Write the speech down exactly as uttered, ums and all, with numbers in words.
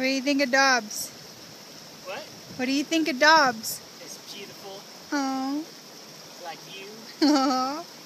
What do you think of Dobbs? What? What do you think of Dobbs? It's beautiful. Oh. Like you. Aww.